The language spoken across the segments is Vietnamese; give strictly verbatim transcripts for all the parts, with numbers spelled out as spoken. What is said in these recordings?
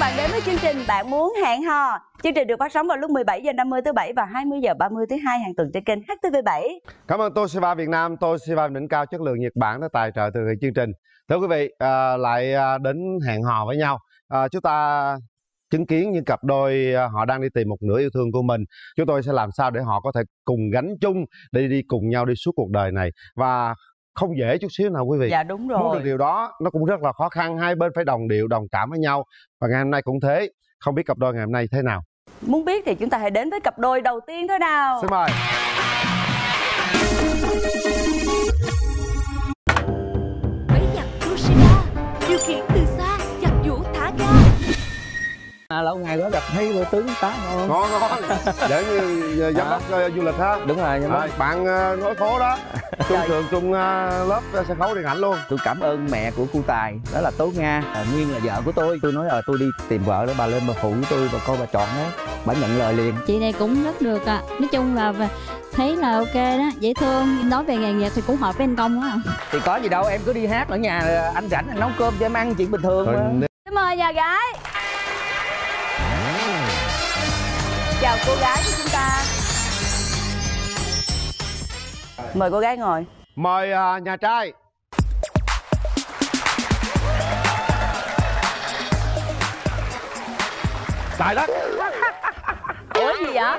bạn đến với chương trình Bạn Muốn Hẹn Hò. Chương trình được phát sóng vào lúc mười bảy giờ năm mươi thứ bảy và hai mươi giờ ba mươi thứ hai hàng tuần trên kênh hát tê vê bảy. Cảm ơn Toshiba Việt Nam, Toshiba đỉnh cao chất lượng Nhật Bản đã tài trợ thực hiện chương trình. Thưa quý vị, à, lại đến hẹn hò với nhau. À, chúng ta chứng kiến những cặp đôi họ đang đi tìm một nửa yêu thương của mình. Chúng tôi sẽ làm sao để họ có thể cùng gánh chung để đi cùng nhau đi suốt cuộc đời này. Và không dễ chút xíu nào quý vị. Dạ đúng rồi. Muốn được điều đó nó cũng rất là khó khăn. Hai bên phải đồng điệu, đồng cảm với nhau. Và ngày hôm nay cũng thế. Không biết cặp đôi ngày hôm nay thế nào? Muốn biết thì chúng ta hãy đến với cặp đôi đầu tiên thôi nào. Xin mời. Máy giặt Toshiba điều khiển từ xa, giặt giũ thả ga. À, lâu ngày có gặp thấy bữa tướng tá ngon Ngon ngon. Để như giám đốc uh, du lịch ha. Đúng rồi, giám đốc. À, bạn uh, nói khố đó. Trung trường chung uh, lớp uh, sân khấu điện ảnh luôn. Tôi cảm ơn mẹ của cô Tài, đó là Tố Nga, à, Nguyên là vợ của tôi. Tôi nói là tôi đi tìm vợ đó, bà lên bà phụ với tôi, bà coi bà chọn đấy. Bà nhận lời liền. Chị này cũng rất được ạ. À. Nói chung là thấy là ok đó, dễ thương. Nói về nghề nghiệp thì cũng hợp với anh Công á. Thì có gì đâu, em cứ đi hát ở nhà, anh rảnh anh nấu cơm cho em ăn, chuyện bình thường mà. Xin mời nhà gái. Chào cô gái của chúng ta. Mời cô gái ngồi. Mời uh, nhà trai. Trời đất. Ủa gì vậy?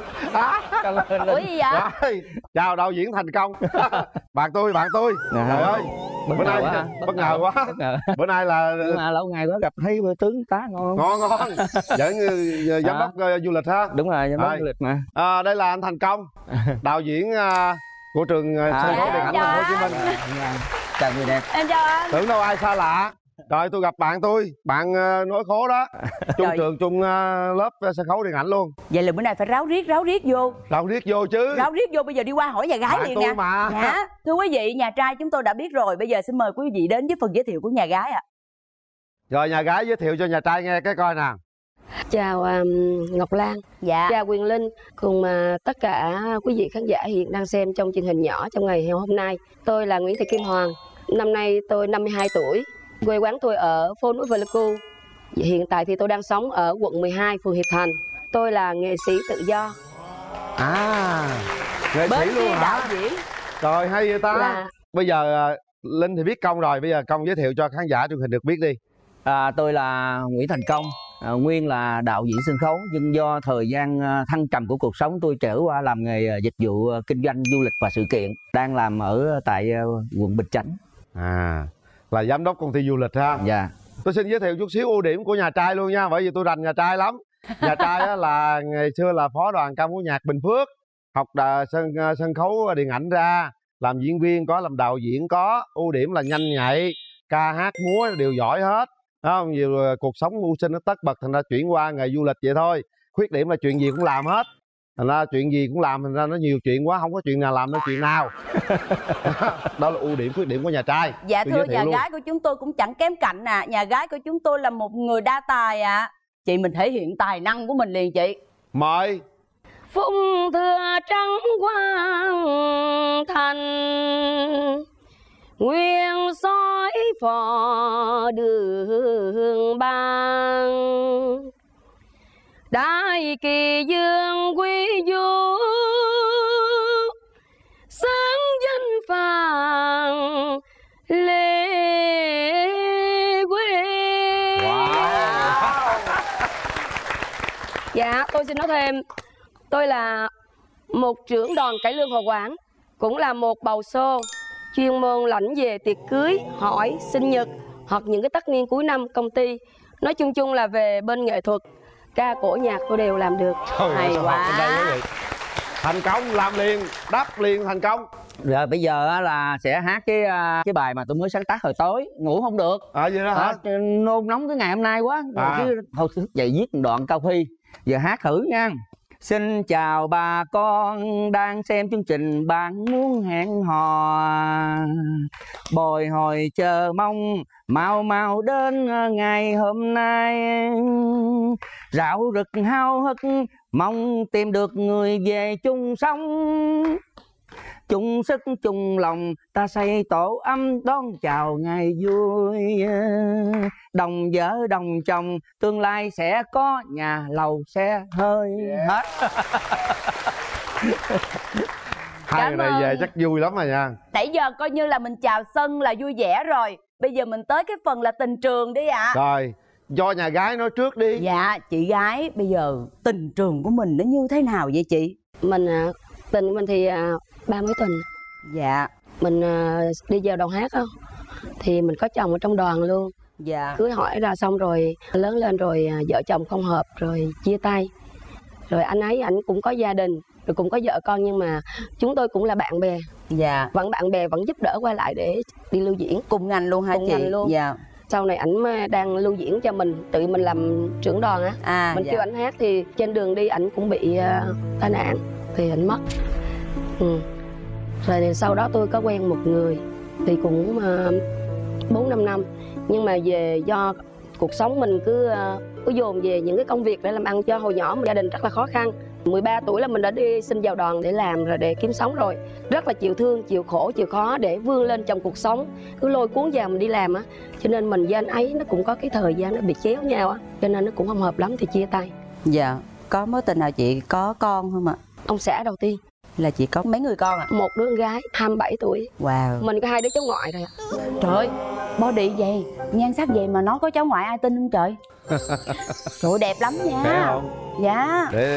Ủa gì vậy? Rồi, chào đạo diễn thành công. Bạn tôi, bạn tôi. Trời Trời ơi, bữa nay quá, bất ngờ quá. Bất ngờ. Bữa nay là nhưng mà lâu ngày có gặp thấy bữa tướng tá ngon ngon ngon. Dẫn uh, giám đốc uh, du lịch ha. Đúng rồi, giám đốc Rồi. du lịch mà. À, đây là anh Thành Công, đạo diễn uh, của trường uh, sân khấu điện ảnh thành phố Hồ Chí Minh. Chào người đẹp. Em chào anh. Tưởng đâu ai xa lạ. Rồi tôi gặp bạn tôi, bạn uh, nói khố đó. Chung Trời. trường chung uh, lớp uh, sân khấu điện ảnh luôn. Vậy là bữa nay phải ráo riết ráo riết vô. Ráo riết vô chứ. Ráo riết vô, bây giờ đi qua hỏi nhà gái Bạn liền tôi nè. mà. Dạ. Thưa quý vị, nhà trai chúng tôi đã biết rồi. Bây giờ xin mời quý vị đến với phần giới thiệu của nhà gái ạ. À. Rồi nhà gái giới thiệu cho nhà trai nghe cái coi nào. Chào um, Ngọc Lan. Dạ. Chào Quyền Linh cùng uh, tất cả quý vị khán giả hiện đang xem trong truyền hình nhỏ trong ngày hôm nay. Tôi là Nguyễn Thị Kim Hoàng. Năm nay tôi năm mươi hai tuổi. Quê quán tôi ở phố núi Pleiku. Hiện tại thì tôi đang sống ở quận mười hai, phường Hiệp Thành. Tôi là nghệ sĩ tự do. À, nghệ Bên sĩ luôn kia hả? đạo diễn. Rồi hay vậy ta. Là... Bây giờ uh, Linh thì biết Công rồi. Bây giờ Công giới thiệu cho khán giả truyền hình được biết đi. À, tôi là Nguyễn Thành Công, à, nguyên là đạo diễn sân khấu, nhưng do thời gian thăng trầm của cuộc sống tôi trở qua làm nghề dịch vụ kinh doanh du lịch và sự kiện, đang làm ở tại quận Bình Chánh. À, là giám đốc công ty du lịch ha. Dạ. Tôi xin giới thiệu chút xíu ưu điểm của nhà trai luôn nha, bởi vì tôi rành nhà trai lắm. Nhà trai á, là ngày xưa là phó đoàn ca múa nhạc Bình Phước, học đà, sân sân khấu điện ảnh ra, làm diễn viên có, làm đạo diễn có. Ưu điểm là nhanh nhạy, ca hát múa đều giỏi hết. Không, nhiều cuộc sống mưu sinh nó tất bật, thành ra chuyển qua nghề du lịch vậy thôi. Khuyết điểm là chuyện gì cũng làm hết, thành ra chuyện gì cũng làm, thành ra nó nhiều chuyện quá, không có chuyện nào làm nó chuyện nào. Đó là ưu điểm khuyết điểm của nhà trai. Dạ tôi thưa nhà luôn. gái của chúng tôi cũng chẳng kém cạnh à. Nhà gái của chúng tôi là một người đa tài ạ. À. Chị mình thể hiện tài năng của mình liền chị. Mời. Phụng thừa trắng quang thành, nguyên soi phò đường ban, đại kỳ dương quý du, sáng danh phàng lê quê. Wow. Dạ, tôi xin nói thêm, tôi là một trưởng đoàn cải lương Hội Quảng, cũng là một bầu xô chuyên môn lãnh về tiệc cưới, hỏi, sinh nhật hoặc những cái tất niên cuối năm công ty. Nói chung chung là về bên nghệ thuật, ca cổ nhạc tôi đều làm được. Trời hay ơi, quá. Thành công làm liền, đáp liền thành công. Rồi bây giờ là sẽ hát cái cái bài mà tôi mới sáng tác hồi tối, ngủ không được. À vậy đó hả? À, nôn nóng cái ngày hôm nay quá. À. Chứ thôi thức dậy viết một đoạn câu thi. Giờ hát thử nha. Xin chào bà con đang xem chương trình Bạn Muốn Hẹn Hò, bồi hồi chờ mong mau mau đến ngày hôm nay, rạo rực háo hức mong tìm được người về chung sống, chung sức chung lòng ta xây tổ ấm đón chào ngày vui. Đồng vợ đồng chồng tương lai sẽ có nhà lầu xe hơi. Hết. Hai Cảm người này ơn. về chắc vui lắm rồi nha. Nãy giờ coi như là mình chào sân là vui vẻ rồi. Bây giờ mình tới cái phần là tình trường đi ạ. Rồi, do nhà gái nói trước đi. Dạ, chị gái, bây giờ tình trường của mình nó như thế nào vậy chị? Mình à, tình của mình thì à, ba mấy tuần. Dạ. Mình à, đi vào đoàn hát không thì mình có chồng ở trong đoàn luôn. Dạ. Cưới hỏi ra xong rồi lớn lên rồi à, vợ chồng không hợp rồi chia tay. Rồi anh ấy ảnh cũng có gia đình rồi cũng có vợ con, nhưng mà chúng tôi cũng là bạn bè. Dạ. Vẫn bạn bè vẫn giúp đỡ qua lại để đi lưu diễn. Cùng ngành luôn hả Cùng chị? ngành luôn. Dạ. Sau này ảnh đang lưu diễn cho mình, tự mình làm trưởng đoàn á. À, Mình dạ. kêu ảnh hát thì trên đường đi ảnh cũng bị uh, tai nạn thì ảnh mất. Ừ. Rồi thì sau đó tôi có quen một người thì cũng bốn năm năm, nhưng mà về do cuộc sống mình cứ uh, cứ dồn về những cái công việc để làm ăn, cho hồi nhỏ gia đình rất là khó khăn. mười ba tuổi là mình đã đi xin vào đoàn để làm rồi, để kiếm sống rồi. Rất là chịu thương, chịu khổ, chịu khó để vươn lên trong cuộc sống. Cứ lôi cuốn vào mình đi làm á. Cho nên mình với anh ấy nó cũng có cái thời gian nó bị chéo nhau á. Cho nên nó cũng không hợp lắm thì chia tay. Dạ. Có mối tình nào chị có con không ạ? Ông xã đầu tiên. Là chị có mấy người con ạ? Một đứa con gái hai mươi bảy tuổi. Wow. Mình có hai đứa cháu ngoại rồi ạ. Trời ơi, body vậy, nhan sắc vậy mà nó có cháu ngoại ai tin không trời? Trời ơi, đẹp lắm nha. Khỏe không? Dạ. Để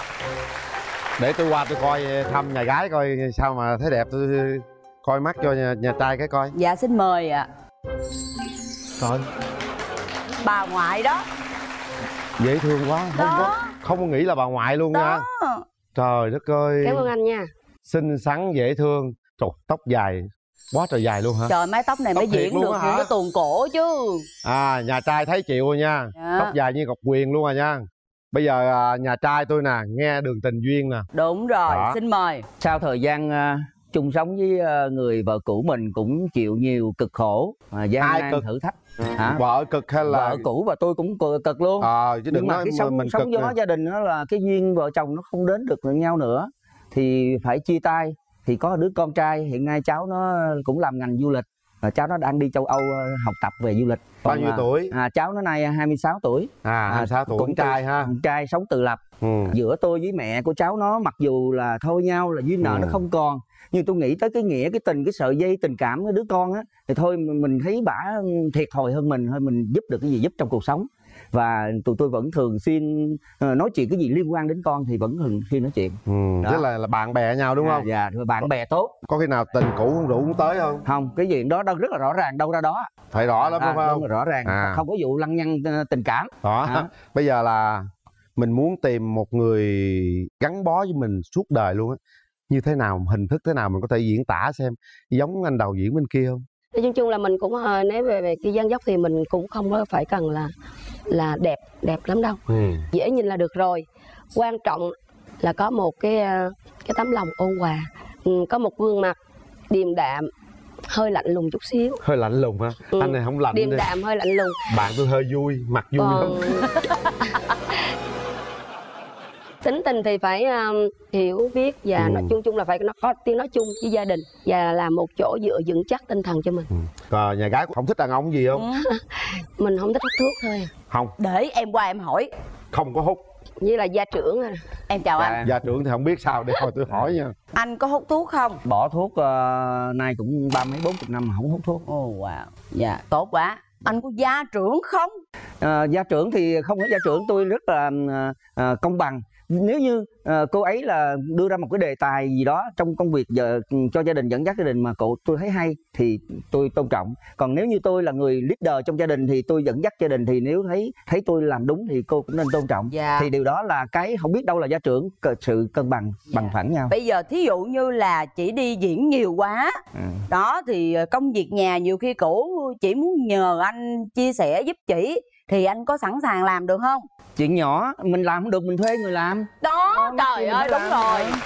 để tôi qua tôi coi thăm nhà gái coi sao mà thấy đẹp, tôi coi mắt cho nhà, nhà trai cái coi. Dạ xin mời ạ. Coi Bà ngoại đó. dễ thương quá, không Đó. có không có nghĩ là bà ngoại luôn nha. Đó. Trời đất ơi, Cảm ơn anh nha. xinh xắn dễ thương. Trời, tóc dài quá trời dài luôn hả? Trời, mái tóc này Tóc mới thiệt diễn luôn được á những hả? cái tuồng cổ chứ. À, nhà trai thấy chịu rồi nha. Dạ. Tóc dài như ngọc quyền luôn rồi nha. Bây giờ à, nhà trai tôi nè, nghe Đường Tình Duyên nè. Đúng rồi, Đó. xin mời. Sau thời gian uh, chung sống với uh, người vợ cũ mình cũng chịu nhiều cực khổ, uh, gian Ai nan cực? thử thách. Hả? Vợ cực hay là Vợ cũ và tôi cũng cực, cực luôn. Ờ, chứ Nhưng đừng mà nói cái sống mình sống cực gió nè. gia đình đó là cái duyên vợ chồng nó không đến được nhau nữa thì phải chia tay. Thì có đứa con trai, hiện nay cháu nó cũng làm ngành du lịch, và cháu nó đang đi châu Âu uh, học tập về du lịch. Bao Còn, nhiêu à, tuổi? À, cháu nó nay hai mươi sáu tuổi. À, hai mươi sáu tuổi, cũng con trai từ- ha. con trai sống tự lập. Ừ. Giữa tôi với mẹ của cháu nó, mặc dù là thôi nhau là duyên nợ Ừ. nó không còn, nhưng tôi nghĩ tới cái nghĩa, cái tình, cái sợi dây tình cảm với đứa con á, thì thôi mình mình thấy bả thiệt thòi hơn mình, thôi mình giúp được cái gì giúp trong cuộc sống. Và tụi tôi vẫn thường xuyên ờ, nói chuyện cái gì liên quan đến con thì vẫn thường xuyên nói chuyện. Ừ, Đó. tức là, là bạn bè nhau đúng không? À, dạ, rồi bạn bè tốt. Có khi nào tình cũ không rủ cũng tới không? Không, cái chuyện đó đâu rất là rõ ràng, đâu ra đó. Phải rõ lắm À, phải đúng không? rồi, rõ ràng, À. không có vụ lăng nhăng ờ, tình cảm. Đó. Hả? Bây giờ là mình muốn tìm một người gắn bó với mình suốt đời luôn á. Như thế nào, hình thức thế nào mình có thể diễn tả xem, giống anh đầu diễn bên kia không? Thì chung chung là mình cũng ờ, nếu về về cái dáng dấp thì mình cũng không có phải cần là là đẹp đẹp lắm đâu. Ừ. Dễ nhìn là được rồi. Quan trọng là có một cái ờ, cái tấm lòng ôn hòa, ừ, có một gương mặt điềm đạm, hơi lạnh lùng chút xíu. Hơi lạnh lùng ha. Ừ. Anh này không lạnh Điềm đi. đạm hơi lạnh lùng. Bạn tôi hơi vui, mặt vui Còn lắm. tính tình thì phải um, hiểu biết và Ừ. nói chung chung là phải nó có tiếng nói chung với gia đình và là một chỗ dựa vững chắc tinh thần cho mình. Ừ. Còn nhà gái không thích đàn ông gì không? Ừ. Mình không thích hút thuốc thôi, Không, Để em qua em hỏi. không có hút. như là gia trưởng rồi. Em chào Dạ. anh. Gia trưởng thì không biết sao, để hồi tôi hỏi nha. Anh có hút thuốc không? Bỏ thuốc ờ, nay cũng ba mấy bốn chục năm mà không hút thuốc. Ồ oh, wow. Dạ, tốt quá. Anh có gia trưởng không? À, gia trưởng thì không phải gia trưởng, tôi rất là à, à, công bằng. Nếu như à, cô ấy là đưa ra một cái đề tài gì đó trong công việc giờ cho gia đình, dẫn dắt gia đình mà cậu tôi thấy hay thì tôi tôn trọng. Còn nếu như tôi là người leader trong gia đình thì tôi dẫn dắt gia đình, thì nếu thấy thấy tôi làm đúng thì cô cũng nên tôn trọng. Dạ. Thì điều đó là cái không biết đâu là gia trưởng, sự cân bằng bằng phẳng nhau. Bây giờ thí dụ như là chị đi diễn nhiều quá, Ừ. đó thì công việc nhà nhiều khi cổ chỉ muốn nhờ anh chia sẻ giúp chỉ, thì anh có sẵn sàng làm được không? Chuyện nhỏ mình làm không được mình thuê người làm. Đó, Đó, trời mình ơi, phải đúng làm. rồi.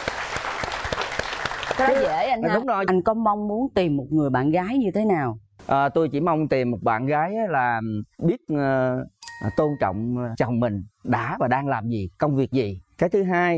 Cái đó dễ anh ha. Đúng rồi. Anh có mong muốn tìm một người bạn gái như thế nào? À, tôi chỉ mong tìm một bạn gái á là biết ờ, tôn trọng chồng mình đã và đang làm gì, công việc gì. Cái thứ hai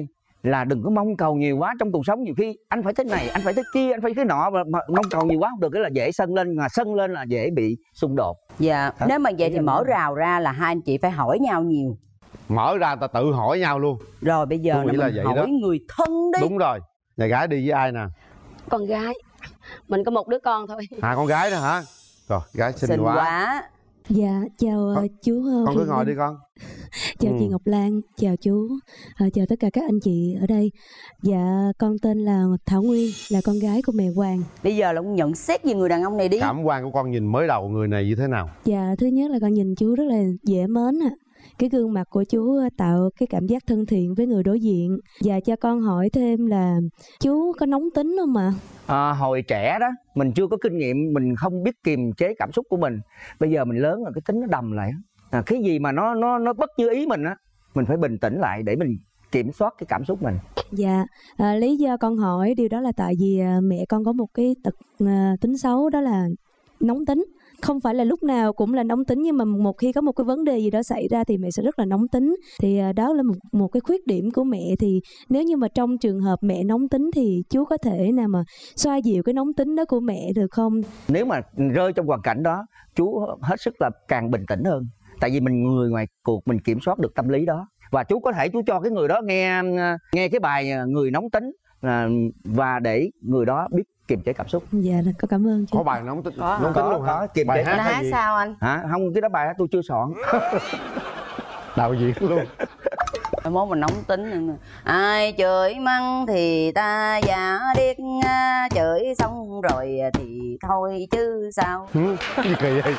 là đừng có mong cầu nhiều quá trong cuộc sống. Nhiều khi anh phải thế này, anh phải thế kia, anh phải thế nọ, mà, mà mong cầu nhiều quá không được, cái là dễ sân lên, mà sân lên là dễ bị xung đột. Dạ. Đó. Nếu mà vậy thì mở rào ra là hai anh chị phải hỏi nhau nhiều. Mở ra ta tự hỏi nhau luôn. Rồi bây giờ là mình là vậy hỏi đó. người thân đi. Đúng rồi. Nhà gái đi với ai nè? Con gái. Mình có một đứa con thôi. À, con gái đó hả? Rồi, gái xinh, xinh quá. quá. Dạ, chào con, uh, chú uh, Con cứ ngồi đi con. Chào ừ. chị Ngọc Lan, chào chú, uh, chào tất cả các anh chị ở đây. Dạ, con tên là Thảo Nguyên, là con gái của mẹ Hoàng. Bây giờ là con nhận xét về người đàn ông này đi. Cảm quan của con nhìn mới đầu người này như thế nào? Dạ, thứ nhất là con nhìn chú rất là dễ mến ạ. À. Cái gương mặt của chú tạo cái cảm giác thân thiện với người đối diện. Và cho con hỏi thêm là chú có nóng tính không ạ? À, hồi trẻ đó mình chưa có kinh nghiệm, mình không biết kiềm chế cảm xúc của mình. Bây giờ mình lớn rồi cái tính nó đầm lại. À, cái gì mà nó nó nó bất như ý mình á, mình phải bình tĩnh lại để mình kiểm soát cái cảm xúc mình. Dạ, à, lý do con hỏi điều đó là tại vì à, mẹ con có một cái tật à, tính xấu, đó là nóng tính. Không phải là lúc nào cũng là nóng tính, nhưng mà một khi có một cái vấn đề gì đó xảy ra thì mẹ sẽ rất là nóng tính. Thì à, đó là một một cái khuyết điểm của mẹ. Thì nếu như mà trong trường hợp mẹ nóng tính thì chú có thể nào mà xoa dịu cái nóng tính đó của mẹ được không? Nếu mà rơi trong hoàn cảnh đó, chú hết sức là càng bình tĩnh hơn. Tại vì mình người ngoài cuộc, mình kiểm soát được tâm lý đó. Và chú có thể chú cho cái người đó nghe nghe cái bài Người Nóng Tính, và để người đó biết kiềm chế cảm xúc. Dạ, có cảm ơn chú. Có bài nóng tính, có, nóng tính luôn hả? Kiềm bài chế. hát, hát sao anh? Hả? Không, cái đó bài hát tôi chưa soạn. Đạo diễn luôn. Mốt mình nóng tính. Ai chửi mắng thì ta giả điếc, chửi xong rồi thì thôi chứ sao. Ừ, gì kỳ vậy?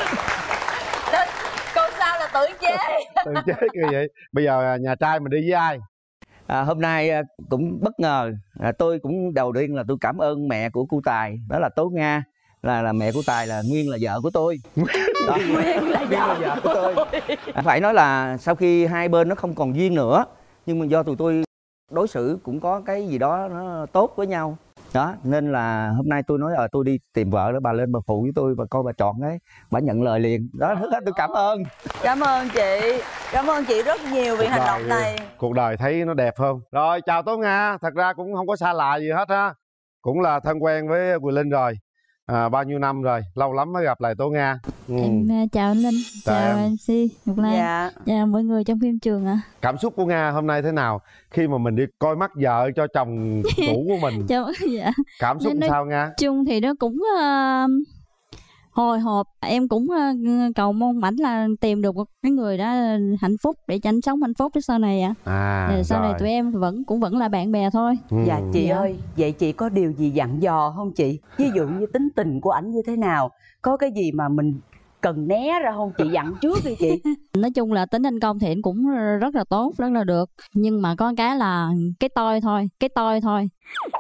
Câu sao là tự chế. Tự chế kỳ vậy. Bây giờ nhà trai mình đi với ai? À, hôm nay cũng bất ngờ, à, tôi cũng đầu tiên là tôi cảm ơn mẹ của cô Tài, đó là Tố Nga, là là mẹ của Tài là nguyên là vợ của tôi. Đó, Nguyên là vợ, là vợ của tôi. À, phải nói là sau khi hai bên nó không còn duyên nữa, nhưng mà do tụi tôi đối xử cũng có cái gì đó nó tốt với nhau. Đó, nên là hôm nay tôi nói ờ à, tôi đi tìm vợ đó, bà lên bà phụ với tôi, bà coi bà chọn đấy, bà nhận lời liền. Đó, thứ hết tôi cảm ơn. Cảm ơn chị, cảm ơn chị rất nhiều vì hành động này. Cuộc đời thấy nó đẹp hơn. Rồi, chào Tố Nga, thật ra cũng không có xa lạ gì hết ha. Cũng là thân quen với Quỳ Linh rồi. À, bao nhiêu năm rồi, lâu lắm mới gặp lại Tố Nga. Ừ. Em chào anh Linh, chào, chào em xê Ngọc Lan, dạ. Chào mọi người trong phim trường ạ. À. Cảm xúc của Nga hôm nay thế nào khi mà mình đi coi mắt vợ cho chồng cũ của mình? Chào, dạ. Cảm xúc sao Nga? Chung thì nó cũng uh, hồi hộp, em cũng uh, cầu mong mảnh là tìm được một cái người đó hạnh phúc để cho anh sống hạnh phúc đến sau này ạ. À, à sau rồi. Này tụi em vẫn cũng vẫn là bạn bè thôi. Ừ. Dạ chị dạ. ơi, vậy chị có điều gì dặn dò không chị? Ví dụ như tính tình của ảnh như thế nào, có cái gì mà mình cần né ra không chị, dặn trước đi chị. Nói chung là tính anh Công thì anh cũng rất là tốt, rất là được, nhưng mà có cái là cái tôi thôi, cái tôi thôi.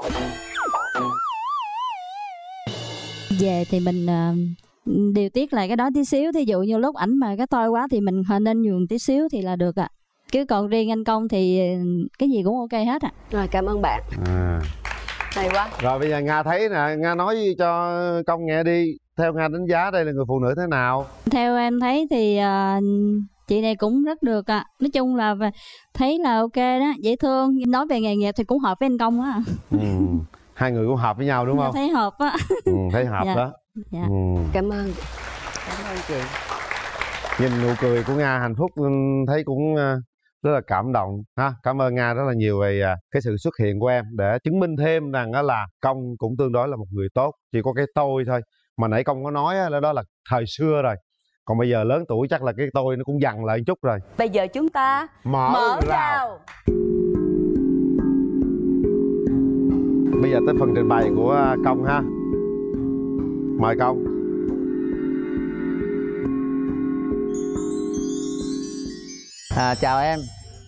Về thì mình uh, điều tiết lại cái đó tí xíu. Thí dụ như lúc ảnh mà cái tôi quá thì mình nên nhường tí xíu thì là được ạ. À. Chứ còn riêng anh Công thì cái gì cũng ok hết ạ. À. Rồi, cảm ơn bạn. À. Hay quá. Rồi bây giờ Nga thấy nè, Nga nói cho Công nghe đi. Theo Nga đánh giá đây là người phụ nữ thế nào? Theo em thấy thì uh, chị này cũng rất được ạ. À. Nói chung là thấy là ok đó, dễ thương. Nói về nghề nghiệp thì cũng hợp với anh Công á. Ừ. Hai người cũng hợp với nhau đúng không? Thấy hợp á. Ừ, thấy hợp dạ. đó. Dạ. Ừ. Cảm ơn. Cảm ơn chị. Nhìn nụ cười của Nga hạnh phúc thấy cũng rất là cảm động ha. Cảm ơn Nga rất là nhiều về cái sự xuất hiện của em để chứng minh thêm rằng là Công cũng tương đối là một người tốt. Chỉ có cái tôi thôi. Mà nãy Công có nói là đó là thời xưa rồi. Còn bây giờ lớn tuổi chắc là cái tôi nó cũng dằn lại một chút rồi. Bây giờ chúng ta mở, mở rào. rào. Bây giờ tới phần trình bày của Công ha. Mời Công. À, chào em.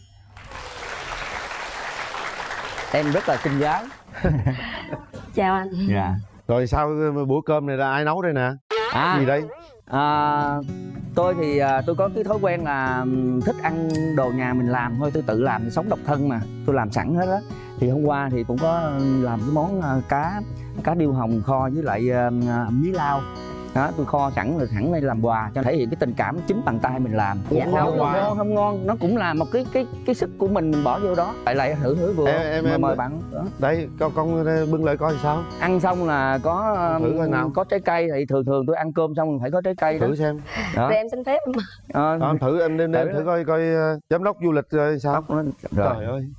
Em rất là xinh gái. Chào anh. Dạ. Rồi sau bữa cơm này là ai nấu đây nè? À, gì đây? À, tôi thì tôi có cái thói quen là thích ăn đồ nhà mình làm thôi. Tôi tự làm, sống độc thân mà, tôi làm sẵn hết á. Thì hôm qua thì cũng có làm cái món cá cá điêu hồng kho với lại uh, mí lau. đó tôi kho sẵn rồi sẵn đây làm quà cho thể hiện cái tình cảm chính bàn tay mình làm. Dạ, Không nấu ngon ngon không ngon nó cũng là một cái cái cái sức của mình mình bỏ vô đó. Lại lại thử thử vừa em, em, mời, em, mời bạn đó. Đây con con bưng lại coi sao. Ăn xong là có thử coi nào. có trái cây thì thường thường tôi ăn cơm xong phải có trái cây. Thử đó. xem. Đó. Rồi em xin phép mà. À, à, thử em nên thử, thử coi coi uh, giám đốc du lịch uh, sao. nó... Rồi. Trời ơi.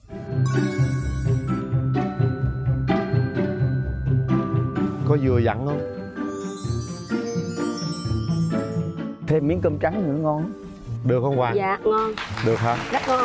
Có vừa dặn không? Thêm miếng cơm trắng nữa ngon. Được không Hoàng? Dạ ngon. Được hả? Rất ngon.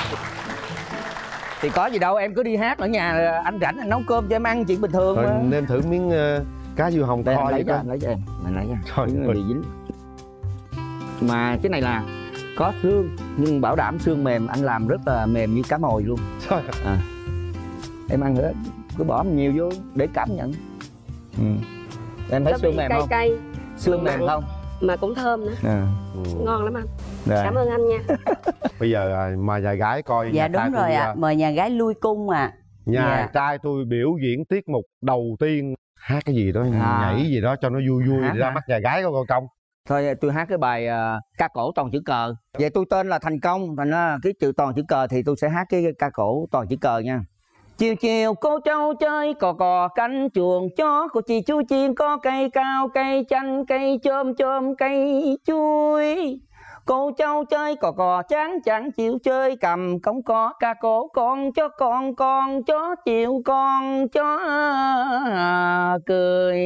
Thì có gì đâu, em cứ đi hát ở nhà, anh rảnh anh nấu cơm cho em ăn chuyện bình thường. Rồi mà. nêm thử miếng uh, cá dưa hồng Đây, kho anh lấy đi cho, coi. anh lấy cho em, mình lấy cho. Trời Miếng ơi. bị dính. Mà cái này là có xương nhưng bảo đảm xương mềm, anh làm rất là mềm như cá mồi luôn. Trời. À. Em ăn nữa, cứ bỏ nhiều vô để cảm nhận. Ừ. Em thấy Có xương vị mềm cay không? cay Xương mềm mặn. không? mà cũng thơm nữa. À. Ừ. Ngon lắm anh. Rồi. Cảm ơn anh nha. Bây giờ à, mời nhà gái coi. Dạ nhà trai đúng rồi tôi, ạ, à, mời nhà gái lui cung ạ. Nhà Dạ. trai tôi biểu diễn tiết mục đầu tiên hát cái gì đó, À. nhảy gì đó cho nó vui vui Hát ra hả? mắt nhà gái có coi công. Thôi tôi hát cái bài uh, ca cổ toàn chữ cờ. Vậy tôi tên là Thành Công, thành ra cái chữ toàn chữ cờ thì tôi sẽ hát cái ca cổ toàn chữ cờ nha. Chiều chiều cô cháu chơi cò cò cánh chuồng chó, cô chị chú chiên có cây cao cây chanh cây chôm chôm cây chuối. Cô cháu chơi cò cò chán chẳng chịu chơi, cầm cống có ca cổ con chó con con chó chịu con chó à, cười.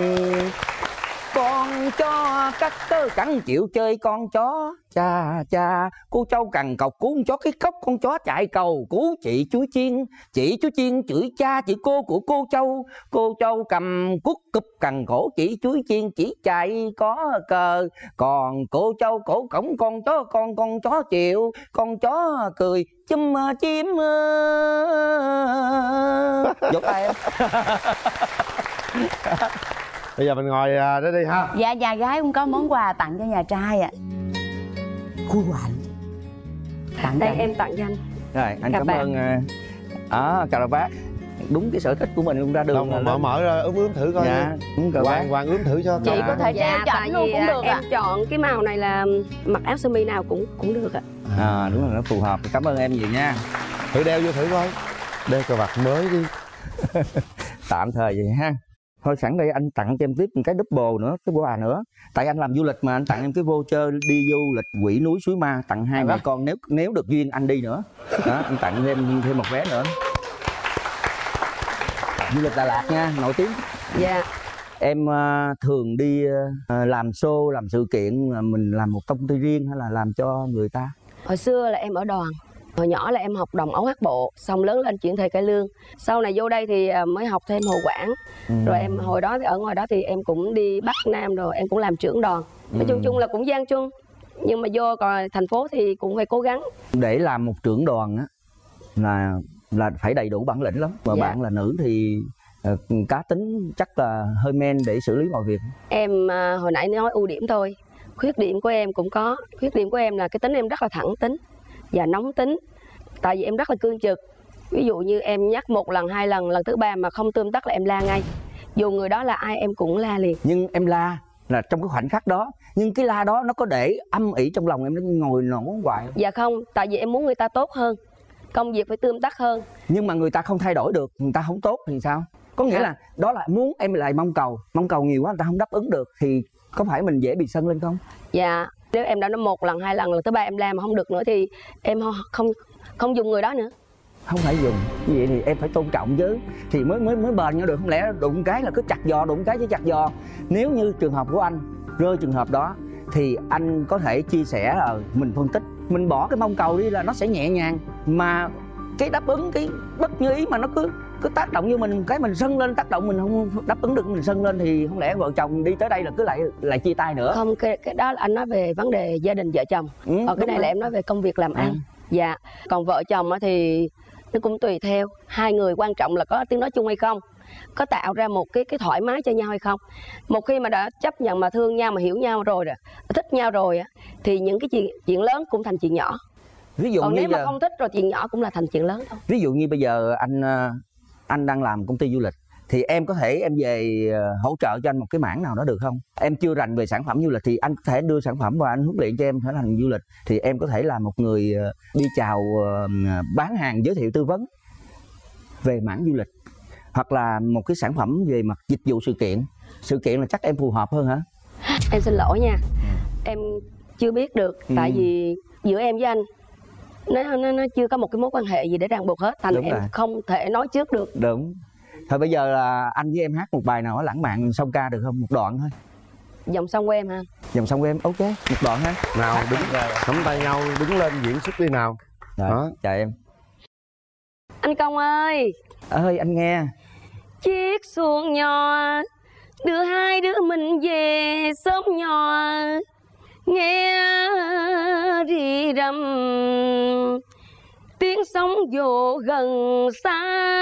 Con chó cắt tơ cắn chịu chơi con chó cha cha. Cô trâu cằn cọc cứu con chó cái cốc, con chó chạy cầu cứu chị chú chiên. Chị chú chiên chửi cha chửi cô của cô trâu. Cô trâu cầm cút cụp cằn cổ chị chú chiên chỉ chạy có cờ. Còn cô trâu cổ cổng con chó con con chó chịu, con chó cười chum chim. Vỗ tay em. Bây giờ mình ngồi à, đó đi ha. Dạ nhà gái cũng có món quà tặng cho nhà trai ạ. Khui quà tặng Đây cho em tặng cho anh. Rồi anh Cà cảm vạt. ơn. À, cà vạt đúng cái sở thích của mình, cũng ra đường Đâu mà mở mở ra ướm ướm thử coi. Dạ đúng cà vạt. Hoàng Hoàng ướm thử cho. Chị coi. có thể Dạ, treo tại chậm luôn vì cũng à, được em ạ. chọn cái màu này là mặc áo sơ mi nào cũng cũng được ạ. À đúng là nó phù hợp. Cảm ơn em nhiều nha. Thử đeo vô thử coi. Đeo cà vạt mới đi. Tạm thời vậy ha. Thôi sẵn đây anh tặng cho em tiếp một cái double nữa, cái quà nữa. Tại anh làm du lịch mà, anh tặng em cái voucher đi du lịch Quỷ Núi Suối Ma, tặng hai mẹ con nếu nếu được duyên anh đi nữa. Đó, anh tặng thêm thêm một vé nữa. Du lịch Đà Lạt nha, nổi tiếng. Dạ. Em uh, thường đi uh, làm show, làm sự kiện, uh, mình làm một công ty riêng hay là làm cho người ta? Hồi xưa là em ở đoàn. Hồi nhỏ là em học đồng ấu hát bộ, xong lớn lên chuyển thầy cải lương. Sau này vô đây thì à, mới học thêm hồ quảng. Ừ. Rồi em hồi đó thì ở ngoài đó thì em cũng đi Bắc Nam rồi, em cũng làm trưởng đoàn. Nói chung Ừ. chung là cũng gian truân. Nhưng mà vô còn thành phố thì cũng phải cố gắng. Để làm một trưởng đoàn á là là phải đầy đủ bản lĩnh lắm. Và Dạ. bạn là nữ thì uh, cá tính chắc là hơi men để xử lý mọi việc. Em à, hồi nãy nói ưu điểm thôi. Khuyết điểm của em cũng có. Khuyết điểm của em là cái tính em rất là thẳng tính và nóng tính. Tại vì em rất là cương trực. Ví dụ như em nhắc một lần, hai lần, lần thứ ba mà không tươm tất là em la ngay. Dù người đó là ai em cũng la liền. Nhưng em la là trong cái khoảnh khắc đó, nhưng cái la đó nó có để âm ỉ trong lòng em, nó ngồi nổ hoài không? Dạ không, tại vì em muốn người ta tốt hơn. Công việc phải tươm tất hơn. Nhưng mà người ta không thay đổi được, người ta không tốt thì sao? Có nghĩa À. là đó là muốn em lại mong cầu, mong cầu nhiều quá người ta không đáp ứng được thì có phải mình dễ bị sân lên không? Dạ, nếu em đã nói một lần, hai lần, lần thứ ba em la mà không được nữa thì em không không, không dùng người đó nữa. Không phải dùng như vậy thì em phải tôn trọng chứ, thì mới mới mới bền nhau được. Không lẽ đụng cái là cứ chặt giò, đụng cái chứ chặt giò. Nếu như trường hợp của anh rơi trường hợp đó thì anh có thể chia sẻ là mình phân tích, mình bỏ cái mong cầu đi là nó sẽ nhẹ nhàng. Mà cái đáp ứng cái bất như ý mà nó cứ cứ tác động như mình, cái mình sân lên, tác động mình không đáp ứng được, mình sân lên thì không lẽ vợ chồng đi tới đây là cứ lại lại chia tay nữa? Không, cái, cái đó là anh nói về vấn đề gia đình vợ chồng. Ừ, Còn cái đúng này rồi. là em nói về công việc làm ăn. Ừ. Dạ, còn vợ chồng á thì nó cũng tùy theo. Hai người quan trọng là có tiếng nói chung hay không, có tạo ra một cái cái thoải mái cho nhau hay không. Một khi mà đã chấp nhận mà thương nhau, mà hiểu nhau rồi, rồi thích nhau rồi á, thì những cái chuyện chuyện lớn cũng thành chuyện nhỏ. Ví dụ Còn như nếu mà giờ, không thích rồi chuyện nhỏ cũng là thành chuyện lớn thôi. ví dụ như bây giờ anh anh đang làm công ty du lịch thì em có thể em về hỗ trợ cho anh một cái mảng nào đó được không? Em chưa rành về sản phẩm du lịch thì anh có thể đưa sản phẩm và anh huấn luyện cho em trở thành du lịch, thì em có thể là một người đi chào bán hàng, giới thiệu tư vấn về mảng du lịch, hoặc là một cái sản phẩm về mặt dịch vụ sự kiện. Sự kiện là chắc em phù hợp hơn hả? Em xin lỗi nha, em chưa biết được, ừ. tại vì giữa em với anh nó, nó nó chưa có một cái mối quan hệ gì để ràng buộc hết, thành Đúng em rồi. không thể nói trước được. Đúng. Thôi bây giờ là anh với em hát một bài nào đó lãng mạn song ca được không? Một đoạn thôi. Dòng sông của em hả? Dòng sông của em, ok, một đoạn ha. Nào đứng nắm tay nhau đứng lên diễn xuất đi nào. Rồi, đó. Chào em. Anh Công ơi. Ơi anh nghe. Chiếc xuồng nhỏ đưa hai đứa mình về sớm nhỏ, nghe rì rầm tiếng sóng vỗ gần xa.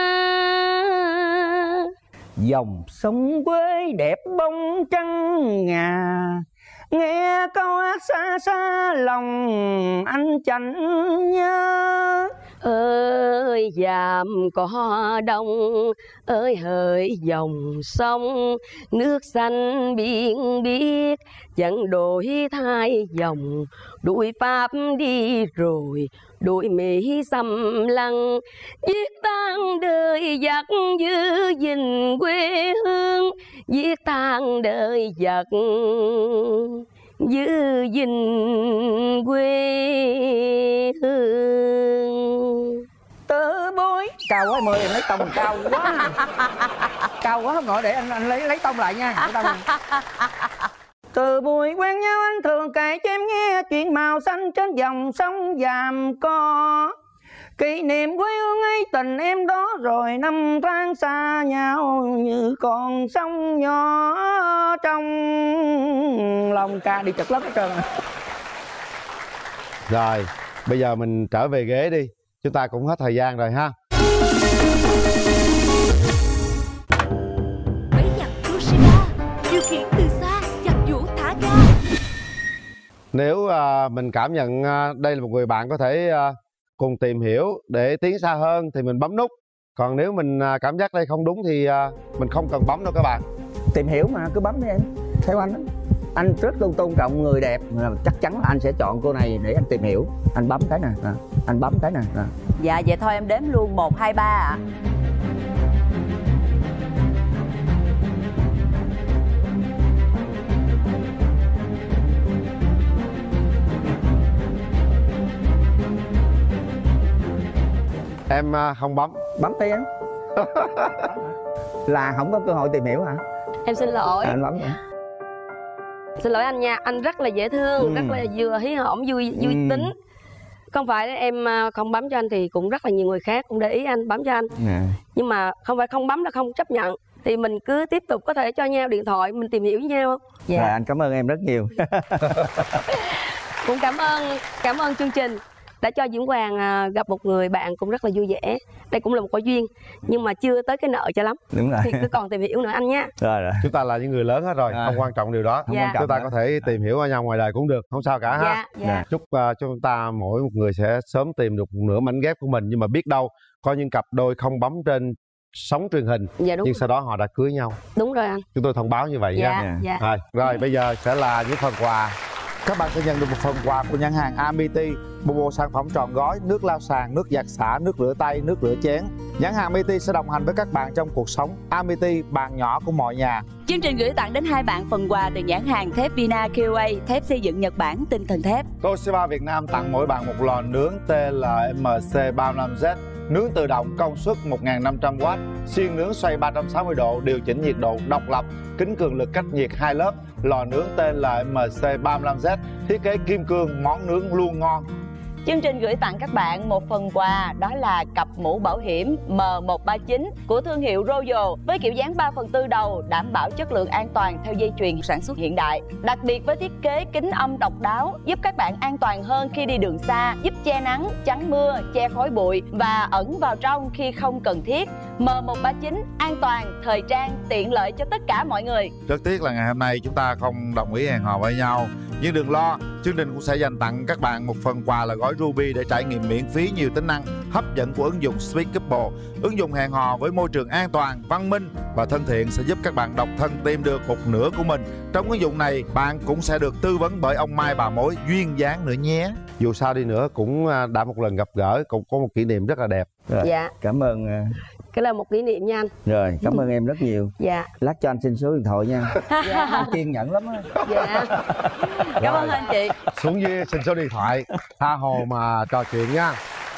Dòng sông quê đẹp bóng trắng ngà, nghe câu hát xa xa lòng anh chẳng nhớ. Ơi dàm có đông, ơi hỡi dòng sông, nước xanh biển biếc chẳng đổi thay dòng. Đuổi Pháp đi rồi đuổi Mỹ xâm lăng, viết tan đời giặc giữ gìn quê hương, viết tan đời giặc giữ gìn quê hương. Tớ bối cao quá em ơi, em lấy tông cao quá. Cao quá không nổi, để anh anh lấy lấy tông lại nha. Lấy tông. Từ buổi quen nhau anh thường kể cho em nghe chuyện màu xanh trên dòng sông Giàm Co. Kỷ niệm quê hương ấy tình em đó, rồi năm tháng xa nhau như con sông nhỏ trong lòng. Ca đi chật lắm hết trơn. Rồi, bây giờ mình trở về ghế đi. Chúng ta cũng hết thời gian rồi ha. Bẫy giặc Kushida, điều khiển từ xa, giặc vũ thả ga. Nếu uh, mình cảm nhận uh, đây là một người bạn có thể uh, cùng tìm hiểu để tiến xa hơn thì mình bấm nút. Còn nếu mình uh, cảm giác đây không đúng thì uh, mình không cần bấm đâu các bạn. Tìm hiểu mà, cứ bấm đi em. Theo anh đó. Anh rất tôn tôn trọng người đẹp, chắc chắn là anh sẽ chọn cô này để anh tìm hiểu. Anh bấm cái nè, à. anh bấm cái nè. À. Dạ vậy thôi em đếm luôn một hai ba ạ. Em uh, không bấm. Bấm đi em. Là không có cơ hội tìm hiểu hả? Em xin lỗi. À, anh bấm vậy. Xin lỗi anh nha, anh rất là dễ thương, ừ. rất là vừa hí hỏm, vui vui ừ. tính. Không phải em không bấm cho anh thì cũng rất là nhiều người khác cũng để ý anh bấm cho anh. À. Nhưng mà không phải không bấm là không chấp nhận. Thì mình cứ tiếp tục có thể cho nhau điện thoại, mình tìm hiểu với nhau. Dạ. Rồi, anh cảm ơn em rất nhiều. Cũng cảm ơn cảm ơn chương trình đã cho Diễm Hoàng gặp một người bạn cũng rất là vui vẻ. Đây cũng là một có duyên, nhưng mà chưa tới cái nợ cho lắm. Đúng rồi. Thì cứ còn tìm hiểu nữa anh nhé. Rồi, rồi. Chúng ta là những người lớn hết rồi, à. không quan trọng điều đó. Không dạ. quan trọng chúng ta đó. Có thể tìm hiểu ở nhau ngoài đời cũng được, không sao cả dạ, ha. dạ. Chúc uh, cho chúng ta mỗi một người sẽ sớm tìm được nửa mảnh ghép của mình, nhưng mà biết đâu có những cặp đôi không bấm trên sóng truyền hình, dạ, đúng nhưng rồi. sau đó họ đã cưới nhau. Đúng rồi anh. Chúng tôi thông báo như vậy dạ, nha. dạ. Rồi, rồi bây giờ sẽ là những phần quà. Các bạn sẽ nhận được một phần quà của nhãn hàng Amity, một bộ sản phẩm trọn gói nước lau sàn, nước giặt xả, nước rửa tay, nước rửa chén. Nhãn hàng Amity sẽ đồng hành với các bạn trong cuộc sống. Amity, bạn nhỏ của mọi nhà. Chương trình gửi tặng đến hai bạn phần quà từ nhãn hàng thép Vina Q A, thép xây dựng Nhật Bản tinh thần thép. Toshiba Việt Nam tặng mỗi bạn một lò nướng T L M C ba mươi lăm Z, nướng tự động công suất một nghìn năm trăm oát, xiên nướng xoay ba trăm sáu mươi độ, điều chỉnh nhiệt độ độc lập, kính cường lực cách nhiệt hai lớp, lò nướng T L M C ba mươi lăm Z, thiết kế kim cương, món nướng luôn ngon. Chương trình gửi tặng các bạn một phần quà, đó là cặp mũ bảo hiểm M một ba chín của thương hiệu Royal với kiểu dáng ba phần tư đầu, đảm bảo chất lượng an toàn theo dây chuyền sản xuất hiện đại. Đặc biệt với thiết kế kính âm độc đáo, giúp các bạn an toàn hơn khi đi đường xa, giúp che nắng, chắn mưa, che khói bụi và ẩn vào trong khi không cần thiết. M một ba chín an toàn, thời trang, tiện lợi cho tất cả mọi người. Rất tiếc là ngày hôm nay chúng ta không đồng ý hẹn hò với nhau, nhưng đừng lo, chương trình cũng sẽ dành tặng các bạn một phần quà là gói Ruby để trải nghiệm miễn phí nhiều tính năng hấp dẫn của ứng dụng Sweet Couple. Ứng dụng hẹn hò với môi trường an toàn, văn minh và thân thiện sẽ giúp các bạn độc thân tìm được một nửa của mình. Trong ứng dụng này, bạn cũng sẽ được tư vấn bởi ông mai bà mối duyên dáng nữa nhé. Dù sao đi nữa cũng đã một lần gặp gỡ, cũng có một kỷ niệm rất là đẹp. Rồi, Dạ, cảm ơn. cái là một kỷ niệm nha anh. Rồi, cảm ơn em rất nhiều. Dạ. Lát cho anh xin số điện thoại nha. Dạ. Anh kiên nhẫn lắm á. Dạ. Cảm ơn anh chị. Xuống dưới xin số điện thoại, tha hồ mà trò chuyện nha.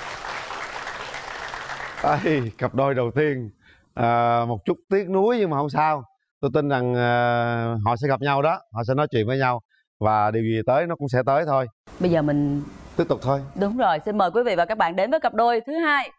Đây, cặp đôi đầu tiên, à, một chút tiếc nuối nhưng mà không sao. Tôi tin rằng à, họ sẽ gặp nhau đó, họ sẽ nói chuyện với nhau và điều gì tới nó cũng sẽ tới thôi. Bây giờ mình tiếp tục thôi. Đúng rồi, xin mời quý vị và các bạn đến với cặp đôi thứ hai.